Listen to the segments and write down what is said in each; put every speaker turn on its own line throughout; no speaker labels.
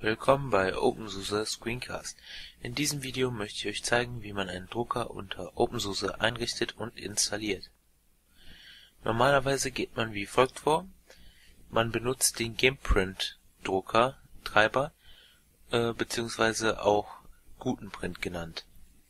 Willkommen bei OpenSUSE Screencast. In diesem Video möchte ich euch zeigen, wie man einen Drucker unter OpenSUSE einrichtet und installiert. Normalerweise geht man wie folgt vor. Man benutzt den GimPrint Drucker Treiber beziehungsweise auch Gutenprint genannt.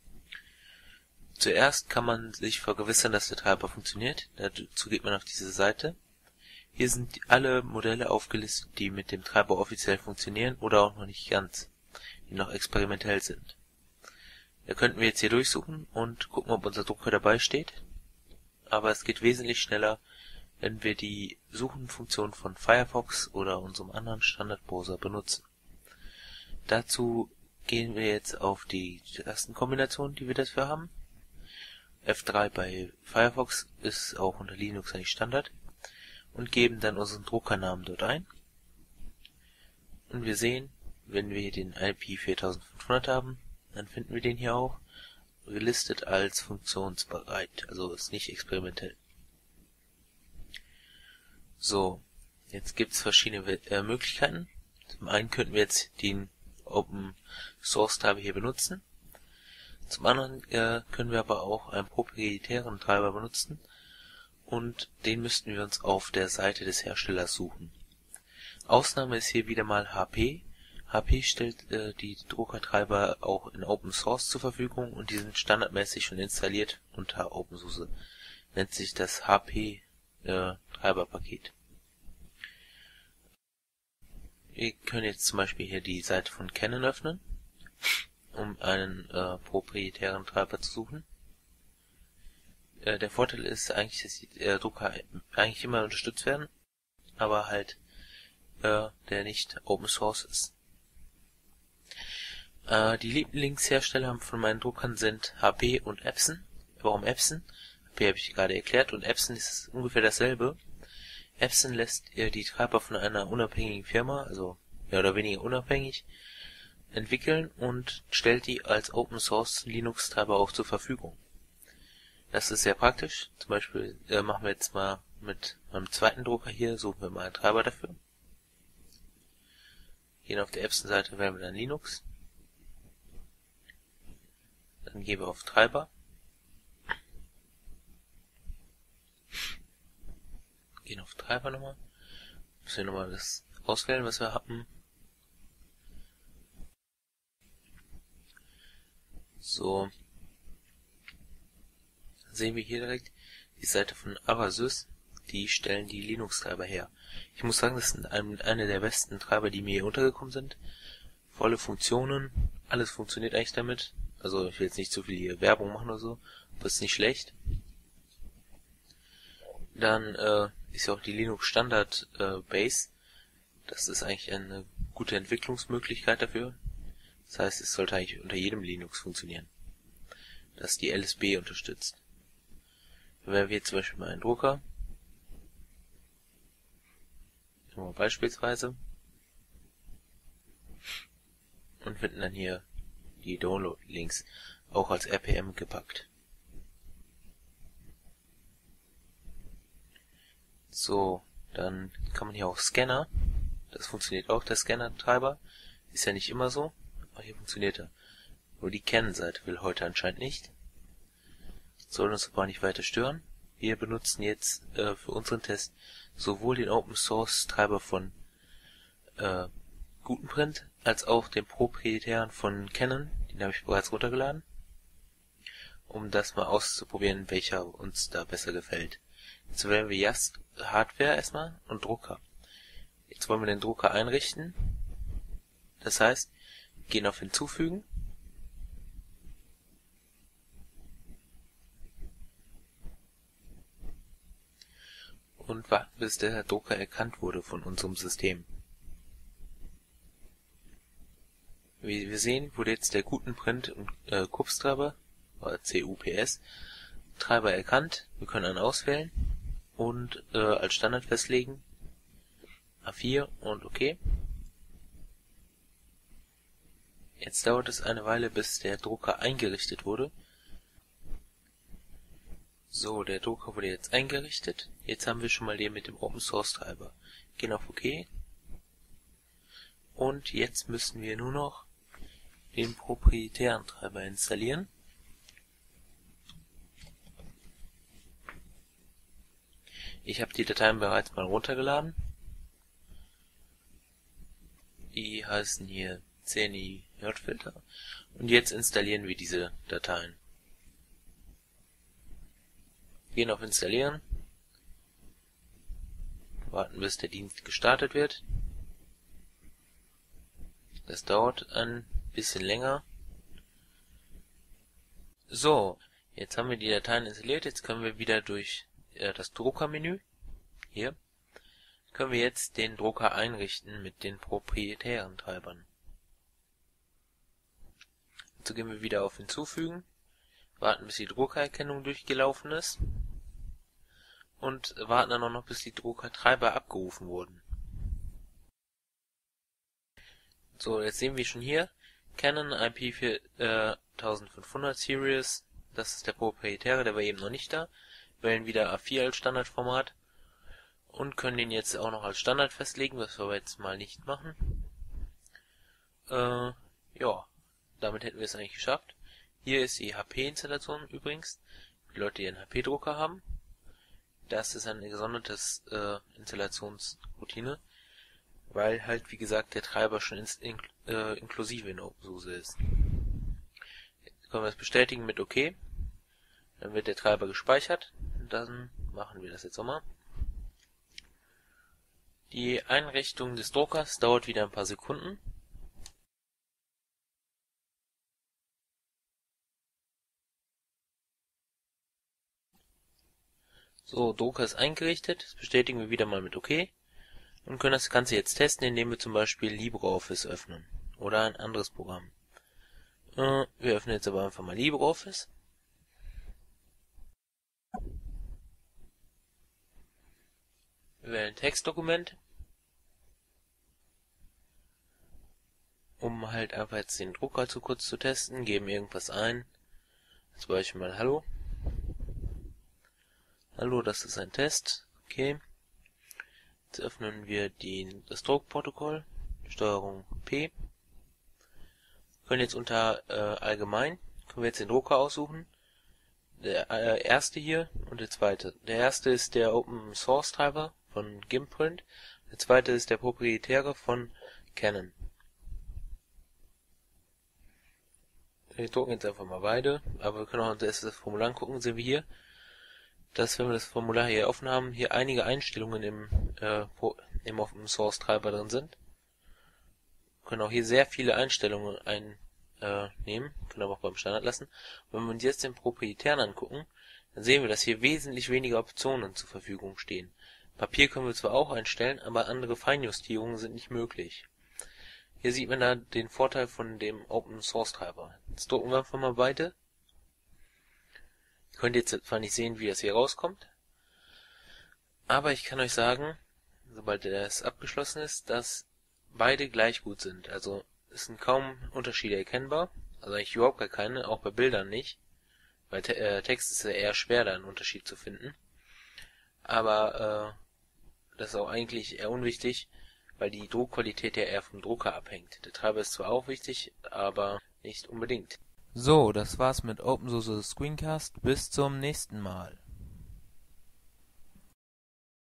Zuerst kann man sich vergewissern, dass der Treiber funktioniert. Dazu geht man auf diese Seite. Hier sind alle Modelle aufgelistet, die mit dem Treiber offiziell funktionieren oder auch noch nicht ganz, die noch experimentell sind. Da könnten wir jetzt hier durchsuchen und gucken, ob unser Drucker dabei steht. Aber es geht wesentlich schneller, wenn wir die Suchenfunktion von Firefox oder unserem anderen Standardbrowser benutzen. Dazu gehen wir jetzt auf die Tastenkombination, die wir dafür haben. F3 bei Firefox ist auch unter Linux eigentlich Standard. Und geben dann unseren Druckernamen dort ein. Und wir sehen, wenn wir hier den IP 4500 haben, dann finden wir den hier auch gelistet als funktionsbereit, also ist nicht experimentell. So, jetzt gibt es verschiedene Möglichkeiten. Zum einen könnten wir jetzt den Open Source Treiber hier benutzen. Zum anderen können wir aber auch einen proprietären Treiber benutzen. Und den müssten wir uns auf der Seite des Herstellers suchen. Ausnahme ist hier wieder mal HP. HP stellt die Druckertreiber auch in Open Source zur Verfügung und die sind standardmäßig schon installiert unter OpenSUSE. Nennt sich das HP Treiberpaket. Wir können jetzt zum Beispiel hier die Seite von Canon öffnen, um einen proprietären Treiber zu suchen. Der Vorteil ist eigentlich, dass die Drucker eigentlich immer unterstützt werden, aber halt der nicht Open Source ist. Die Lieblingshersteller von meinen Druckern sind HP und Epson. Warum Epson? HP habe ich gerade erklärt und Epson ist ungefähr dasselbe. Epson lässt die Treiber von einer unabhängigen Firma, also mehr oder weniger unabhängig, entwickeln und stellt die als Open Source Linux Treiber auch zur Verfügung. Das ist sehr praktisch. Zum Beispiel machen wir jetzt mal mit meinem zweiten Drucker hier, suchen wir mal einen Treiber dafür. Gehen auf der Epson-Seite, wählen wir dann Linux. Dann gehen wir auf Treiber. Gehen auf Treiber nochmal. Müssen wir nochmal das auswählen, was wir haben. So. Sehen wir hier direkt die Seite von Avasys, die stellen die Linux-Treiber her. Ich muss sagen, das sind eine der besten Treiber, die mir hier untergekommen sind. Volle Funktionen, alles funktioniert eigentlich damit. Also ich will jetzt nicht zu viel hier Werbung machen oder so, aber ist nicht schlecht. Dann ist ja auch die Linux Standard Base. Das ist eigentlich eine gute Entwicklungsmöglichkeit dafür. Das heißt, es sollte eigentlich unter jedem Linux funktionieren, dass die LSB unterstützt. Wenn wir zum Beispiel mal einen Drucker, beispielsweise, und finden dann hier die Download-Links auch als RPM gepackt. So, dann kann man hier auch Scanner, das funktioniert auch, der Scanner-Treiber, ist ja nicht immer so, aber hier funktioniert er. Nur die Canon-Seite will heute anscheinend nicht. Soll uns aber nicht weiter stören. Wir benutzen jetzt für unseren Test sowohl den Open Source Treiber von Gutenprint als auch den proprietären von Canon, den habe ich bereits runtergeladen, um das mal auszuprobieren, welcher uns da besser gefällt. Jetzt wählen wir Just Hardware erstmal und Drucker. Jetzt wollen wir den Drucker einrichten. Das heißt, wir gehen auf Hinzufügen. Und warten, bis der Drucker erkannt wurde von unserem System. Wie wir sehen, wurde jetzt der Gutenprint und CUPS-Treiber, oder CUPS, Treiber erkannt. Wir können einen auswählen und als Standard festlegen. A4 und OK. Jetzt dauert es eine Weile, bis der Drucker eingerichtet wurde. So, der Drucker wurde jetzt eingerichtet. Jetzt haben wir schon mal den mit dem Open Source Treiber. Gehen auf OK Und jetzt müssen wir nur noch den proprietären Treiber installieren. Ich habe die Dateien bereits mal runtergeladen. Die heißen hier CNI-J-Filter. Und jetzt installieren wir diese Dateien. Gehen auf Installieren. Warten, bis der Dienst gestartet wird. Das dauert ein bisschen länger. So, jetzt haben wir die Dateien installiert. Jetzt können wir wieder durch das Druckermenü, hier, können wir jetzt den Drucker einrichten mit den proprietären Treibern. Dazu gehen wir wieder auf Hinzufügen, warten, bis die Druckererkennung durchgelaufen ist und warten dann auch noch, bis die Druckertreiber abgerufen wurden. So, jetzt sehen wir schon hier, Canon IP4500 Series, das ist der proprietäre, der war eben noch nicht da. Wählen wieder A4 als Standardformat und können den jetzt auch noch als Standard festlegen, was wir aber jetzt mal nicht machen. Ja, damit hätten wir es eigentlich geschafft. Hier ist die HP-Installation übrigens, für die Leute, die einen HP-Drucker haben. Das ist eine gesondertes Installationsroutine, weil halt, wie gesagt, der Treiber schon inklusive in OpenSUSE ist. Jetzt können wir das bestätigen mit OK. Dann wird der Treiber gespeichert. Und dann machen wir das jetzt nochmal. Die Einrichtung des Druckers dauert wieder ein paar Sekunden. So, Drucker ist eingerichtet. Das bestätigen wir wieder mal mit OK. Und können das Ganze jetzt testen, indem wir zum Beispiel LibreOffice öffnen. Oder ein anderes Programm. Wir öffnen jetzt aber einfach mal LibreOffice. Wir wählen Textdokument, um halt einfach jetzt den Drucker zu kurz zu testen, geben irgendwas ein, zum Beispiel mal Hallo. Hallo, das ist ein Test, okay. Jetzt öffnen wir das Druckprotokoll, Steuerung P. Können jetzt unter Allgemein, können wir jetzt den Drucker aussuchen. Der erste hier und der zweite. Der erste ist der Open Source Treiber von Gimprint. Der zweite ist der proprietäre von Canon. Wir drucken jetzt einfach mal beide, aber wir können auch das Formular angucken. Sehen wir hier, dass, wenn wir das Formular hier offen haben, hier einige Einstellungen im Open Source Treiber drin sind. Wir können auch hier sehr viele Einstellungen nehmen, können aber auch beim Standard lassen. Und wenn wir uns jetzt den proprietären angucken, dann sehen wir, dass hier wesentlich weniger Optionen zur Verfügung stehen. Papier können wir zwar auch einstellen, aber andere Feinjustierungen sind nicht möglich. Hier sieht man da den Vorteil von dem Open Source Treiber. Jetzt drucken wir einfach mal beide. Ihr könnt jetzt zwar nicht sehen, wie das hier rauskommt, aber ich kann euch sagen, sobald das abgeschlossen ist, dass beide gleich gut sind. Also es sind kaum Unterschiede erkennbar, also eigentlich überhaupt gar keine, auch bei Bildern nicht. Bei Text ist es ja eher schwer, da einen Unterschied zu finden. Aber das ist auch eigentlich eher unwichtig, weil die Druckqualität ja eher vom Drucker abhängt. Der Treiber ist zwar auch wichtig, aber nicht unbedingt. So, das war's mit OpenSUSE Screencast. Bis zum nächsten Mal.